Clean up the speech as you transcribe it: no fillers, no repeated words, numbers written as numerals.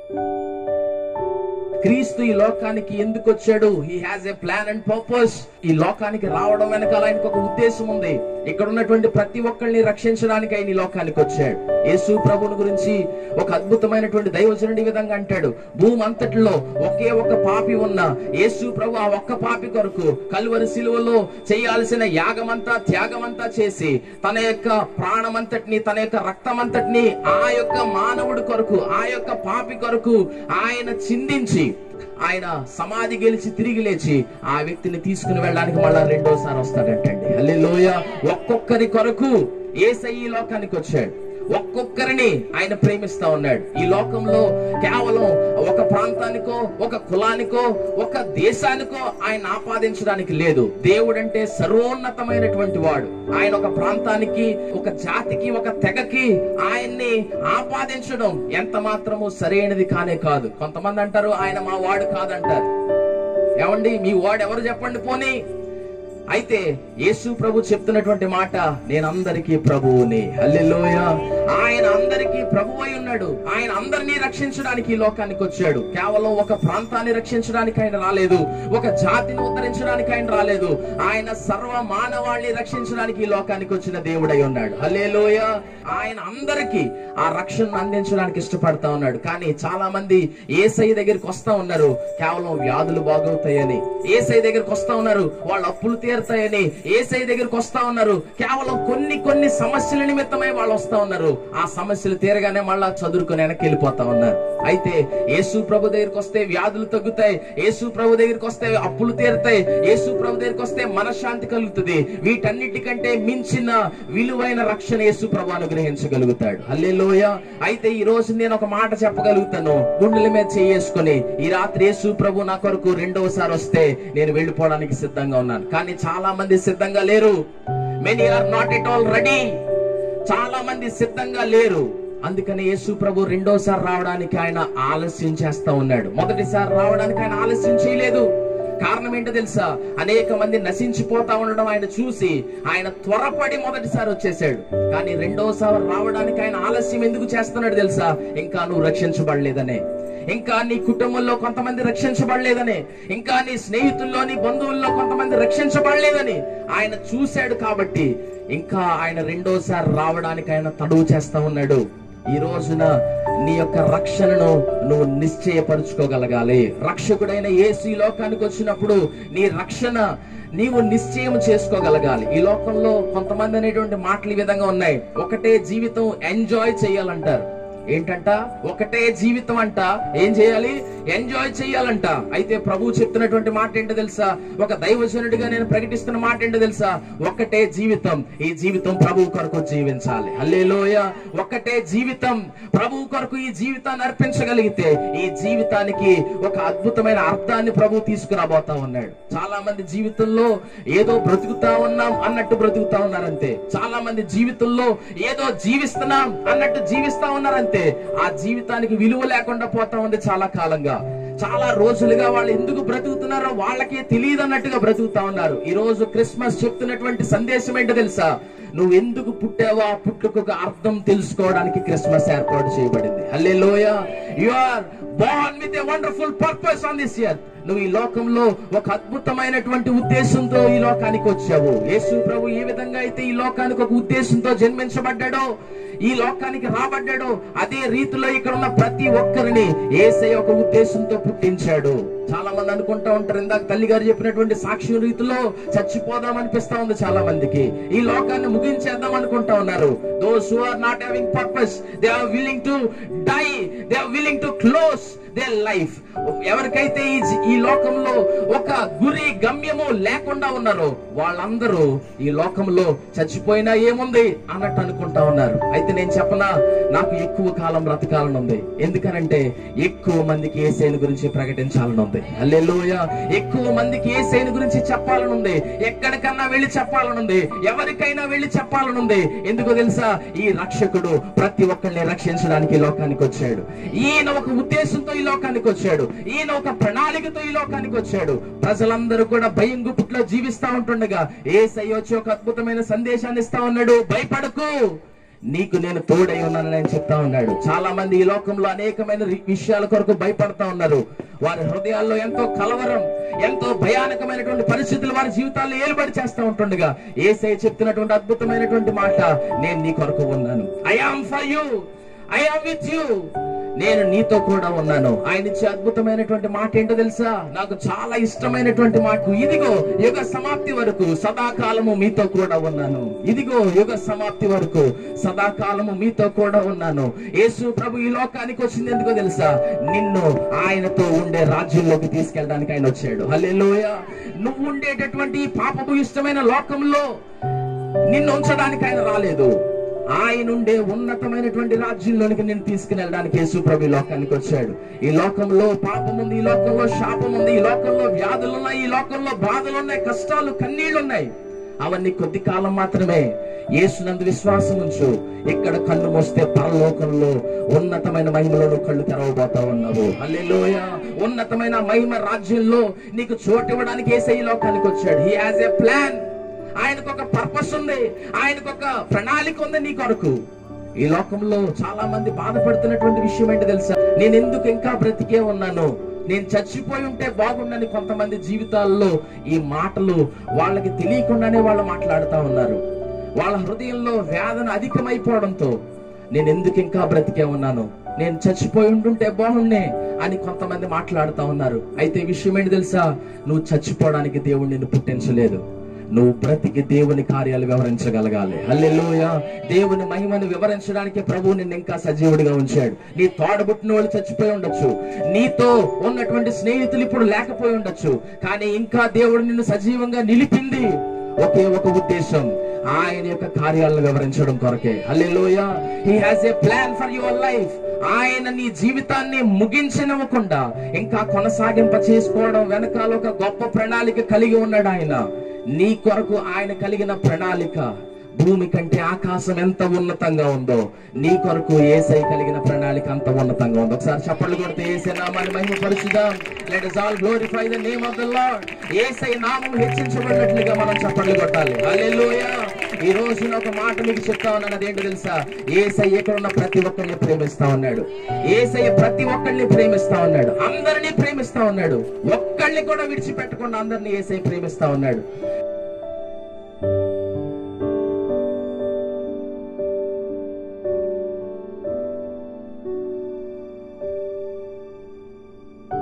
క్రీస్తు ఈ లోకానికి ఎందుకు వచ్చాడు? He has a plan and purpose. ఈ లోకానికి రావడం వెనకాల ఆయనకు ఒక ఉద్దేశం ఉంది. ఇక్కడ ఉన్నటువంటి ప్రతి ఒక్కరిని రక్షించడానికి ఆయన ఈ లోకానికి వచ్చాడు. యేసు ప్రభువుని గురించి ఒక అద్భుతమైనటువంటి దైవజనుడు ఈ విధంగా అంటాడు, భూమి అంతటిలో ఒకే ఒక పాపి ఉన్న యేసు ప్రభు ఆ ఒక్క పాపి కొరకు కల్వరి శిలువలో చేయాల్సిన యాగమంతా త్యాగమంతా చేసి తన యొక్క ప్రాణమంతటిని, తన యొక్క రక్తమంతటిని ఆ యొక్క మానవుడి కొరకు, ఆ యొక్క పాపి కొరకు ఆయన చిందించి ఆయన సమాధి గెలిచి తిరిగి లేచి ఆ వ్యక్తిని తీసుకుని వెళ్ళడానికి మళ్ళా రెండోసారి వస్తాడంటండి. హల్లెలూయా. ఒక్కొక్కరి కొరకు యేసయ్య ఈ లోకానికి వచ్చాడు. ఒక్కొక్కరిని ఆయన ప్రేమిస్తా ఉన్నాడు. ఈ లోకంలో కేవలం ఒక ప్రాంతానికో, ఒక కులానికో, ఒక దేశానికో ఆయన ఆపాదించడానికి లేదు. దేవుడు అంటే సర్వోన్నతమైనటువంటి వాడు. ఆయన ఒక ప్రాంతానికి, ఒక జాతికి, ఒక తెగకి ఆయన్ని ఆపాదించడం ఎంత మాత్రము సరైనది కానే కాదు. కొంతమంది అంటారు ఆయన మా వాడు కాదంటారు. ఏమండి, మీ వాడు ఎవరు చెప్పండి పోనీ. అయితే యేసు ప్రభు చెప్తున్నటువంటి మాట, నేను అందరికీ ప్రభువుని. హల్లెలూయా. ఆయన అందరికీ ప్రభువై ఉన్నాడు. ఆయన అందరినీ రక్షించడానికి ఈ లోకానికి వచ్చాడు. కేవలం ఒక ప్రాంతాన్ని రక్షించడానికి ఆయన రాలేదు, ఒక జాతిని ఉద్ధరించడానికి ఆయన రాలేదు. ఆయన సర్వ మానవాళిని రక్షించడానికి ఈ లోకానికి వచ్చిన దేవుడై ఉన్నాడు. హల్లెలూయా. ఆయన అందరికీ ఆ రక్షణను అందించడానికి ఇష్టపడతా ఉన్నాడు. కానీ చాలా మంది యేసయ్య దగ్గరికి వస్తా ఉన్నారు కేవలం వ్యాధులు బాగవుతాయని, యేసయ్య దగ్గరికి వస్తా ఉన్నారు వాళ్ళ అప్పులు తీరుతాయని, యేసయ్య దగ్గరికి వస్తా ఉన్నారు కేవలం కొన్ని సమస్యల నిమిత్తమై వాళ్ళు వస్తా ఉన్నారు. ఆ సమస్యలు తీరగానే మళ్ళా చదువుకొని వెనక్కి వెళ్ళిపోతా ఉన్నారు. అయితే యేసు ప్రభు దగ్గరికి వస్తే వ్యాధులు తగ్గుతాయి, యేసు ప్రభు దగ్గరికి వస్తే అప్పులు తీరుతాయి, యేసు ప్రభు దగ్గరికి వస్తే మనశ్శాంతి కలుగుతుంది. వీటన్నిటికంటే మించిన విలువైన రక్షణ యేసు ప్రభు అనుగ్రహించగలుగుతాడు. హల్లెలూయా. అయితే ఈ రోజు నేను ఒక మాట చెప్పగలుగుతాను, గుండెల మీద చేసుకొని, ఈ రాత్రి యేసు ప్రభు నా కొరకు రెండోసారి వస్తే నేను వెళ్ళిపోవడానికి సిద్ధంగా ఉన్నాను. కానీ చాలా మంది సిద్ధంగా లేరు. Many are not at all ready. చాలా మంది సిద్ధంగా లేరు. అందుకని యేసు ప్రభు రెండోసారి రావడానికి ఆయన ఆలస్యం చేస్తా ఉన్నాడు. మొదటిసారి రావడానికి ఆయన ఆలస్యం చేయలేదు. కారణం ఏంటో తెలుసా? అనేక మంది నశించిపోతా ఉండడం ఆయన చూసి ఆయన త్వరపడి మొదటిసారి వచ్చేసాడు. కానీ రెండోసారి రావడానికి ఆయన ఆలస్యం ఎందుకు చేస్తున్నాడు తెలుసా? ఇంకా నువ్వు రక్షించబడలేదనే, ఇంకా నీ కుటుంబంలో కొంతమంది రక్షించబడలేదని, ఇంకా నీ స్నేహితుల్లో, నీ బంధువుల్లో కొంతమంది రక్షించబడలేదని ఆయన చూశాడు. కాబట్టి ఇంకా ఆయన రెండోసారి రావడానికి ఆయన తడువు చేస్తా ఉన్నాడు. ఈ రోజున నీ యొక్క రక్షణను నువ్వు నిశ్చయపరుచుకోగలగాలి. రక్షకుడైన యేసు ఈ లోకానికి వచ్చినప్పుడు నీ రక్షణ నీవు నిశ్చయం చేసుకోగలగాలి. ఈ లోకంలో కొంతమంది అనేటువంటి మాటలు ఈ విధంగా ఉన్నాయి, ఒకటే జీవితం ఎంజాయ్ చేయాలంటారు. ఏంటంట? ఒకటే జీవితం అంట, ఏం చేయాలి? ఎంజాయ్ చేయాలంట. అయితే ప్రభు చెప్తున్నటువంటి మాట ఏంటో తెలుసా? ఒక దైవజనుడిగా నేను ప్రకటిస్తున్న మాట ఏంటో తెలుసా? ఒకటే జీవితం, ఈ జీవితం ప్రభు కొరకు జీవించాలి. హల్లెలూయా. ఒకటే జీవితం, ప్రభు కొరకు ఈ జీవితాన్ని అర్పించగలిగితే ఈ జీవితానికి ఒక అద్భుతమైన అర్థాన్ని ప్రభు తీసుకురాబోతా ఉన్నాడు. చాలా మంది జీవితంలో ఏదో బ్రతుకుతా ఉన్నాం అన్నట్టు బ్రతుకుతా ఉన్నారంతే. చాలా మంది జీవితంలో ఏదో జీవిస్తున్నాం అన్నట్టు జీవిస్తా ఉన్నారంతే. ఆ జీవితానికి విలువ లేకుండా పోతా ఉంది. చాలా కాలంగా, చాలా రోజులుగా వాళ్ళు ఎందుకు బ్రతుకుతున్నారో వాళ్ళకే తెలియదు అన్నట్టుగా బ్రతుకుతా ఉన్నారు. ఈ రోజు క్రిస్మస్ చెప్తున్నటువంటి సందేశం ఏంటో తెలుసా? నువ్వు ఎందుకు పుట్టావో ఆ పుట్టుకు అర్థం తెలుసుకోవడానికి క్రిస్మస్ ఏర్పాటు చేయబడింది. హల్లెలూయా. You are born with a wonderful purpose on this earth. నువ్వు ఈ లోకంలో ఒక అద్భుతమైనటువంటి ఉద్దేశంతో ఈ లోకానికి వచ్చావు. యేసు ప్రభు ఏ విధంగా అయితే ఈ లోకానికి ఒక ఉద్దేశంతో జన్మించబడ్డాడో, ఈ లోకానికి రాబడ్డాడో, అదే రీతిలో ఇక్కడ ఉన్న ప్రతి ఒక్కరిని యేసయ్య ఒక ఉద్దేశంతో పుట్టించాడు. చాలా మంది అనుకుంటా ఉంటారు, ఇందాక తల్లి గారు చెప్పినటువంటి సాక్ష్యం రీతిలో చచ్చిపోదాం అనిపిస్తా ఉంది చాలా మందికి. ఈ లోకాన్ని ముగించేద్దాం అనుకుంటా ఉన్నారు. Those who are not having purpose, they are willing to die, they are willing to close their life. ఎవరికైతే ఈ లోకంలో ఒక గురి గమ్యము లేకుండా ఉన్నారో వాళ్ళందరూ ఈ లోకంలో చచ్చిపోయినా ఏముంది అన్నట్టు అనుకుంటా ఉన్నారు. అయితే నేను చెప్పనా, నాకు ఎక్కువ కాలం బ్రతకాలని ఉంది. ఎందుకనంటే ఎక్కువ మందికి యేసయ్యను గురించి ప్రకటించాలని ఉంది. హల్లెలూయా. ఎక్కువ మందికి యేసయ్యను గురించి చెప్పాలని ఉంది. ఎక్కడికన్నా వెళ్ళి చెప్పాలని ఉంది. ఎవరికైనా వెళ్ళి చెప్పాలని ఉంది. ఎందుకో తెలుసా? ఈ రక్షకుడు ప్రతి ఒక్కరిని రక్షించడానికి ఈ లోకానికి వచ్చాడు. ఈయన ఒక ఉద్దేశంతో ఈ లోకానికి వచ్చాడు. ఈయన ఒక ప్రణాళికతో ఈ లోకానికి వచ్చాడు. ప్రజలందరూ కూడా భయం గుప్పుట్లో జీవిస్తా ఉంటుండగా యేసయ్య వచ్చి ఒక అద్భుతమైన సందేశాన్ని ఇస్తా ఉన్నాడు. భయపడకు, నీకు నేను తోడై ఉన్నానని ఆయన చెప్తా ఉన్నాడు. చాలా మంది ఈ లోకంలో అనేకమైన విషయాల కొరకు భయపడతా ఉన్నారు. వారి హృదయాల్లో ఎంతో కలవరం, ఎంతో భయానకమైనటువంటి పరిస్థితులు వారి జీవితాల్లో ఏలుబడి చేస్తూ ఉంటుండగా యేసయ్య చెప్తున్నటువంటి అద్భుతమైనటువంటి మాట, నేను నీ కొరకు ఉన్నాను. I am for you, I am with you, నేను నీతో కూడా ఉన్నాను. ఆయన ఇచ్చే అద్భుతమైనటువంటి మాట ఏంటో తెలుసా? నాకు చాలా ఇష్టమైనటువంటి మాట, ఇదిగో యుగ సమాప్తి వరకు సదాకాలము మీతో కూడా ఉన్నాను. ఇదిగో యుగ సమాప్తి వరకు సదాకాలము మీతో కూడా ఉన్నాను. యేసు ప్రభు ఈ లోకానికి వచ్చింది ఎందుకో తెలుసా? నిన్ను ఆయనతో ఉండే రాజ్యంలోకి తీసుకెళ్ళడానికి ఆయన వచ్చాడు. హల్లెలూయా. నువ్వు ఉండేటటువంటి పాపపు ఇష్టమైన లోకంలో నిన్ను ఉంచడానికి ఆయన రాలేదు. ఆయన ఉండే ఉన్నతమైనటువంటి రాజ్యంలోనికి నేను తీసుకుని వెళ్ళడానికి యేసు ప్రభు ఈ లోకానికి వచ్చాడు. ఈ లోకంలో పాపం ఉంది, ఈ లోకంలో శాపం ఉంది, ఈ లోకంలో వ్యాధులు ఉన్నాయి, ఈ లోకంలో బాధలు ఉన్నాయి, కష్టాలు కన్నీళ్లు ఉన్నాయి. అవన్నీ కొద్ది కాలం మాత్రమే. యేసునందు విశ్వాసం ఉంచు. ఇక్కడ కన్ను మోస్తే పరలోకంలో ఉన్నతమైన మహిమలో కళ్ళు తెరవబోతా ఉన్నావు. హల్లెలూయా. ఉన్నతమైన మహిమ రాజ్యంలో నీకు చోటు ఇవ్వడానికి యేసయ్య ఈ లోకానికి వచ్చాడు. He has a plan. ఆయనకు ఒక పర్పస్ ఉంది, ఆయనకు ఒక ప్రణాళిక ఉంది నీ కొరకు. ఈ లోకంలో చాలా మంది బాధపడుతున్నటువంటి విషయం ఏంటి తెలుసా? నేను ఎందుకు ఇంకా బ్రతికే ఉన్నాను, నేను చచ్చిపోయి ఉంటే బాగుండని కొంతమంది జీవితాల్లో ఈ మాటలు వాళ్ళకి తెలియకుండానే వాళ్ళు మాట్లాడుతూ ఉన్నారు. వాళ్ళ హృదయంలో వేదన అధికమైపోవడంతో నేను ఎందుకు ఇంకా బ్రతికే ఉన్నాను, నేను చచ్చిపోయి ఉంటుంటే బాగుండే అని కొంతమంది మాట్లాడుతూ ఉన్నారు. అయితే విషయం ఏంటి తెలుసా? నువ్వు చచ్చిపోవడానికి దేవుడు నిన్ను పుట్టించలేదు. నువ్వు బ్రతికి దేవుని కార్యాలు వివరించగలగాలి. హల్లెలూయా. దేవుని మహిమను వివరించడానికి ప్రభువు నిన్ను ఇంకా సజీవుడిగా ఉంచాడు. నీ తోడబుట్టిన వాళ్ళు చచ్చిపోయి ఉండొచ్చు, నీతో ఉన్నటువంటి స్నేహితులు ఇప్పుడు లేకపోయి ఉండొచ్చు, కానీ ఇంకా దేవుడు నిన్ను సజీవంగా నిలిపింది ఒకే ఒక ఉద్దేశం, ఆయన యొక్క కార్యాలను వివరించడం కొరకే. హల్లెలూయా. He has a plan for your life. ఆయన నీ జీవితాన్ని ముగించనివ్వకుండా ఇంకా కొనసాగింప చేసుకోవడం వెనకాల ఒక గొప్ప ప్రణాళిక కలిగి ఉన్నాడు ఆయన. నీ కొరకు ఆయన కలిగిన ప్రణాళిక భూమి కంటే ఆకాశం ఎంత ఉన్నతంగా ఉందో, నీ కొరకు యేసయ్య కలిగిన ప్రణాళిక అంత ఉన్నతంగా ఉంది. ఒకసారి చప్పట్లు కొడితే యేసయ్య నామాన్ని మహిమపరచుదాం. Let us all glorify the name of the Lord. Yesayya నామం హెచ్చించబడినట్లుగా మనం చప్పట్లు కొట్టాలి. హల్లెలూయా. ఈ రోజు ఒక మాట మీకు చెప్తా ఉన్నాను, అదేంటో తెలుసా? యేసయ్య ఇక్కడ ఉన్న ప్రతి ఒక్కరిని ప్రేమిస్తా ఉన్నాడు. యేసయ్య ప్రతి ఒక్కరిని ప్రేమిస్తా ఉన్నాడు, అందరినీ ప్రేమిస్తా ఉన్నాడు. ఒక్కళ్ళని కూడా విడిచిపెట్టకుండా అందరినీ యేసయ్య ప్రేమిస్తా ఉన్నాడు.